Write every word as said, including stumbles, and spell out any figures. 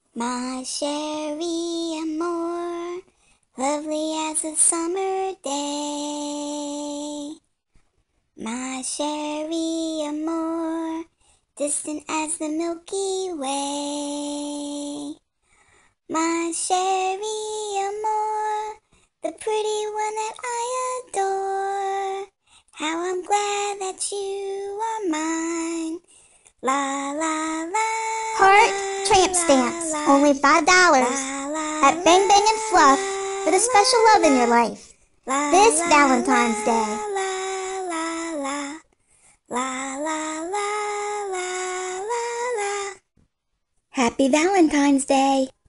My Sherry Amore, lovely as a summer day. My Sherry Amore, distant as the Milky Way. My Sherry Amore, the pretty one that I adore. How I'm glad that you are mine. La la la. Heart tramp stamps, only five dollars at Bang Bang and Fluff for the special love in your life this Valentine's Day. Happy Valentine's Day.